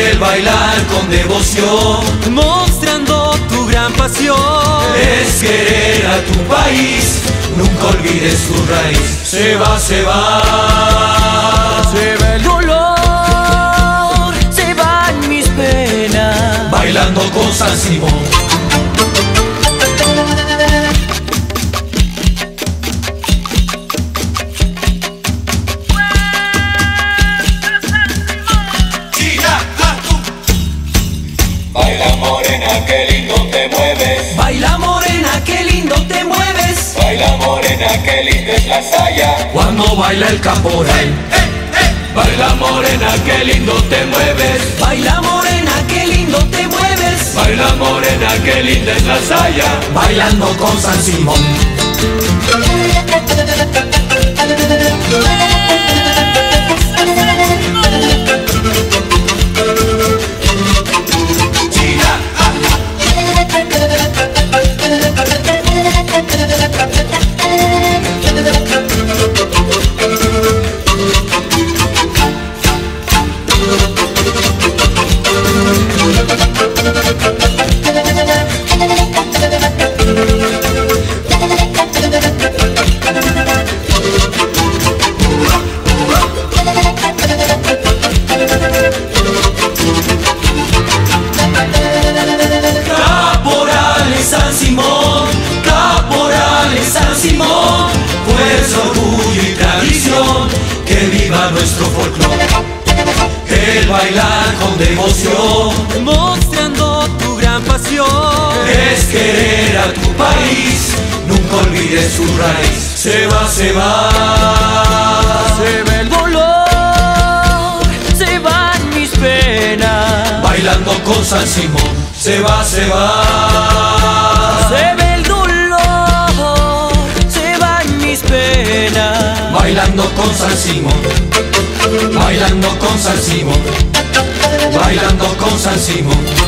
El bailar con devoción, mostrando tu gran pasión, es querer a tu país, nunca olvides tu raíz. Se va, se va, se va el dolor, se van mis penas, bailando con San Simón. Baila morena, qué lindo te mueves. Baila morena, qué lindo te mueves. Baila morena, qué linda es la saya cuando baila el caporal. Baila morena, qué lindo te mueves. Baila morena, qué lindo te mueves. Baila morena, qué linda es la saya bailando con San Simón. Caporales San Simón, Caporales San Simón, fuerza, orgullo y tradición, que viva nuestro folclore. El bailar con devoción, mostrando tu gran pasión, es querer a tu país, nunca olvides su raíz. Se va, se va, se va el dolor, se van mis penas, bailando con San Simón. Se va, se va, se va el dolor, se van mis penas, bailando con San Simón. Bailando con San Simón, bailando con San Simón.